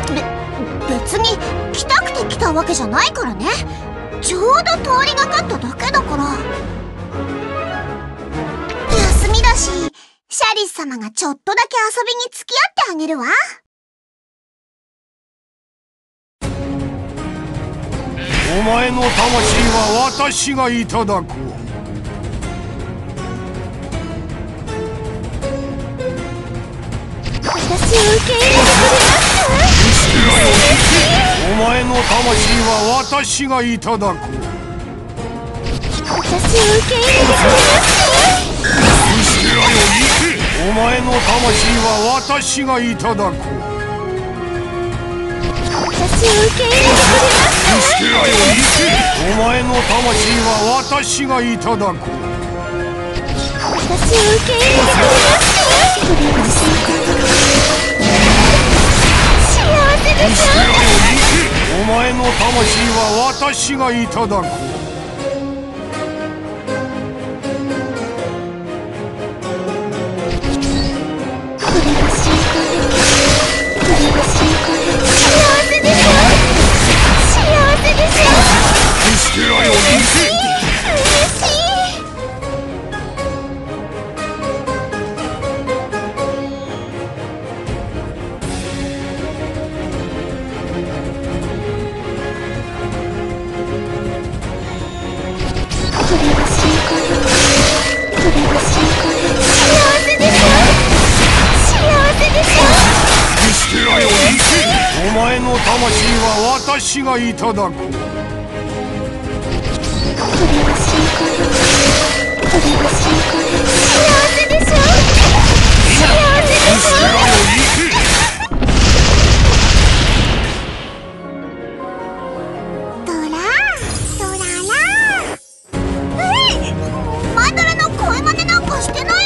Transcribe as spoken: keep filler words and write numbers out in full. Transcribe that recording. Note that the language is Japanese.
べ、別に来たくて来たわけじゃないからね。ちょうど通りがかっただけだから。休みだし、シャリス様がちょっとだけ遊びに付き合ってあげるわ。 お前の魂は私がいただこう。 私を受け入れてくれますか？ お前の魂は私がいただこう。 私を受け入れてくれますか？ お前の魂は私がいただこう。 私を受け入れてくれますか？ お前の魂は私がいただこう。 私を受け入れてくれますか？幸せでしょ？ お前の魂は私がいただこう。お前の魂は私がいただこう。 ドラドララ。えっ、マンダラの声真似なんかしてない